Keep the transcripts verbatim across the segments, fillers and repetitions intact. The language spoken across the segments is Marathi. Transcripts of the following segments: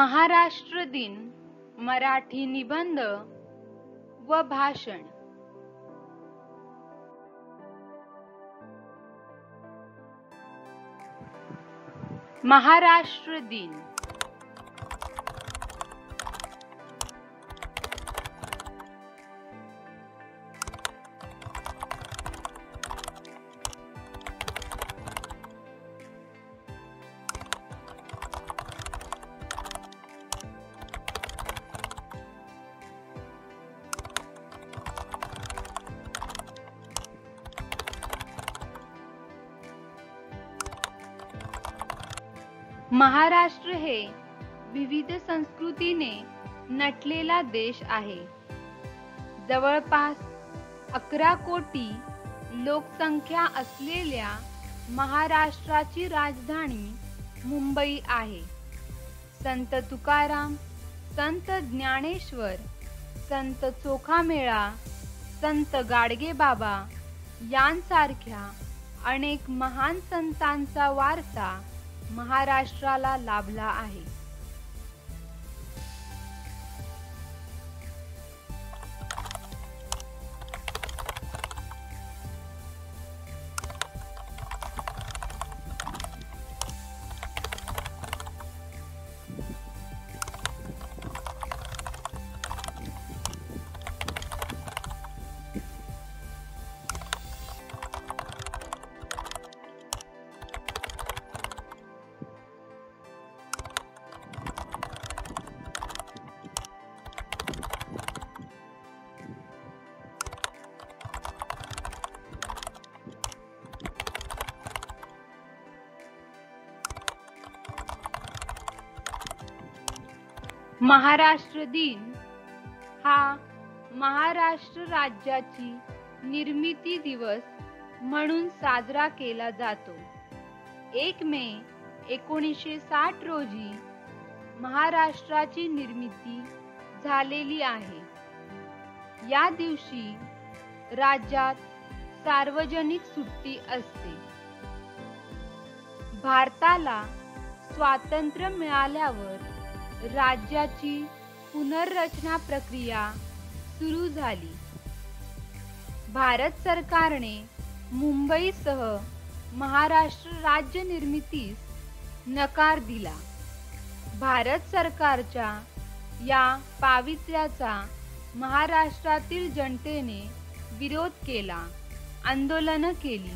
महाराष्ट्र दिन मराठी निबंध व भाषण। महाराष्ट्र दिन महाराष्ट्र हे विविध संस्कृतीने नटलेला देश आहे। जवळपास अकरा कोटी लोकसंख्या असलेल्या महाराष्ट्राची राजधानी मुंबई आहे। संत तुकाराम, संत ज्ञानेश्वर, संत चोखामेळा, संत गाडगेबाबा यांसारख्या अनेक महान संतांचा वारसा महाराष्ट्राला लाभला आहे। महाराष्ट्र दिन हा महाराष्ट्र राज्याची निर्मिती दिवस म्हणून साजरा केला जातो। एक मे एकोणीसशे साठ रोजी महाराष्ट्राची निर्मिती झालेली आहे। या दिवशी राज्यात सार्वजनिक सुट्टी असते। भारताला स्वातंत्र्य मिळाल्यावर राज्याची पुनर्रचना प्रक्रिया सुरू झाली। भारत सरकारने मुंबईसह महाराष्ट्र राज्य निर्मितीस नकार दिला। भारत सरकारच्या या पावित्र्याचा महाराष्ट्रातील जनतेने विरोध केला, आंदोलन केली।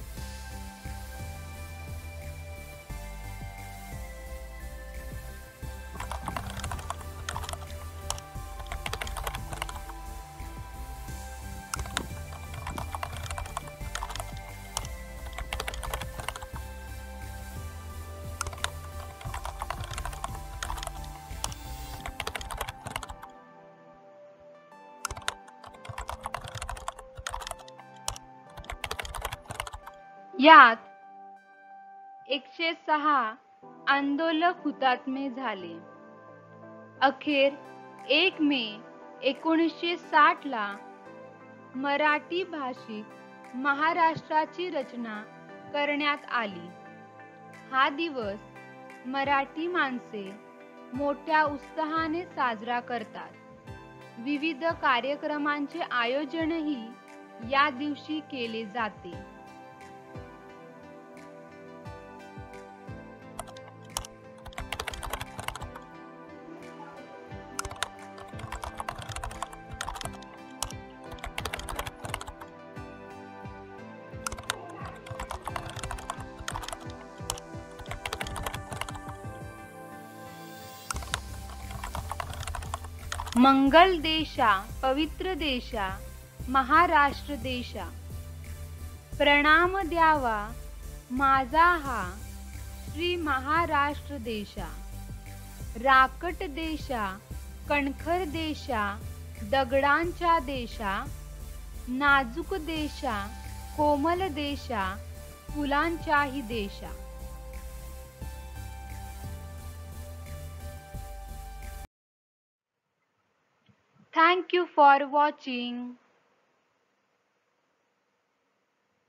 यात एकशे सहा आंदोलक हुतात्मे झाले। अखेर एक मे एकोणीसशे साठ ला मराठी भाषिक महाराष्ट्राची रचना करण्यात आली। हा दिवस मराठी माणसे मोठ्या उत्साहाने साजरा करतात। विविध कार्यक्रमांचे आयोजनही या दिवशी केले जाते। मंगल देशा पवित्र देशा महाराष्ट्र देशा, प्रणाम द्यावा माझा हा श्री महाराष्ट्र देशा। राकट देशा, कणखर देशा, दगडांच्या देशा, नाजूक देशा, कोमल देशा, फुलांच्याही देशा। Thank you for watching.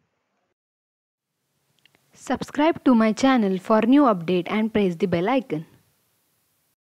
Subscribe to my channel for new update and press the bell icon.